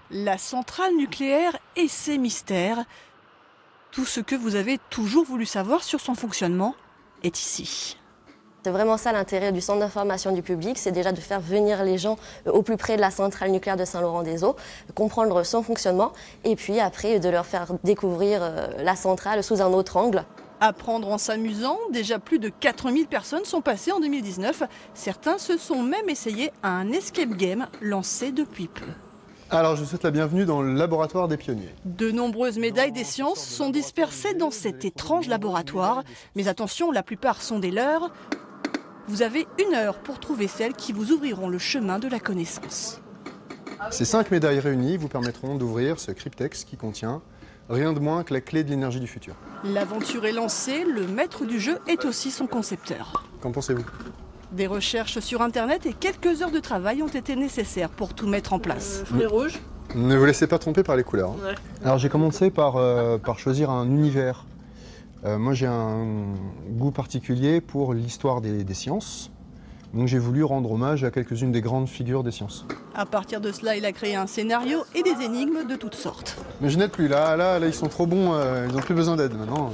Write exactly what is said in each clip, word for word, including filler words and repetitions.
La centrale nucléaire et ses mystères. Tout ce que vous avez toujours voulu savoir sur son fonctionnement est ici. C'est vraiment ça l'intérêt du centre d'information du public, c'est déjà de faire venir les gens au plus près de la centrale nucléaire de Saint-Laurent-des-Eaux, comprendre son fonctionnement et puis après de leur faire découvrir la centrale sous un autre angle. Apprendre en s'amusant, déjà plus de quatre mille personnes sont passées en deux mille dix-neuf. Certains se sont même essayés à un escape game lancé depuis peu. Alors je vous souhaite la bienvenue dans le laboratoire des pionniers. De nombreuses médailles des sciences sont dispersées dans cet étrange laboratoire. Mais attention, la plupart sont des leurs. Vous avez une heure pour trouver celles qui vous ouvriront le chemin de la connaissance. Ces cinq médailles réunies vous permettront d'ouvrir ce cryptex qui contient rien de moins que la clé de l'énergie du futur. L'aventure est lancée, le maître du jeu est aussi son concepteur. Qu'en pensez-vous ? Des recherches sur Internet et quelques heures de travail ont été nécessaires pour tout mettre en place. Euh, fruits rouges. Ne vous laissez pas tromper par les couleurs. Hein. Ouais. Alors j'ai commencé par, euh, par choisir un univers. Euh, moi j'ai un goût particulier pour l'histoire des, des sciences. Donc j'ai voulu rendre hommage à quelques-unes des grandes figures des sciences. À partir de cela, il a créé un scénario et des énigmes de toutes sortes. Mais je n'aide plus, là, là, là ils sont trop bons, euh, ils n'ont plus besoin d'aide maintenant.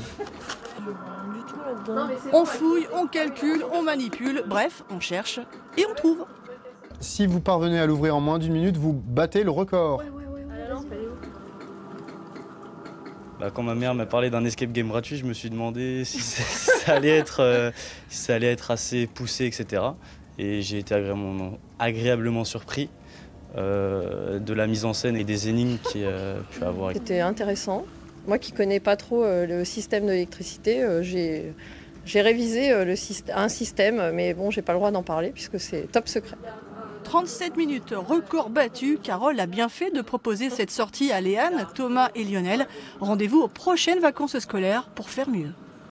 On fouille, on calcule, on manipule, bref, on cherche et on trouve. Si vous parvenez à l'ouvrir en moins d'une minute, vous battez le record. Ouais, ouais, ouais, ouais. Alors, bah, quand ma mère m'a parlé d'un escape game gratuit, je me suis demandé si ça allait être, euh, si ça allait être assez poussé, et cetera. Et j'ai été agréablement, agréablement surpris euh, de la mise en scène et des énigmes qu'il y a pu avoir. C'était intéressant. Moi qui ne connais pas trop euh, le système de l'électricité, euh, j'ai, j'ai révisé euh, le syst- un système, mais bon, j'ai pas le droit d'en parler puisque c'est top secret. trente-sept minutes, record battu. Carole a bien fait de proposer cette sortie à Léane, Thomas et Lionel. Rendez-vous aux prochaines vacances scolaires pour faire mieux.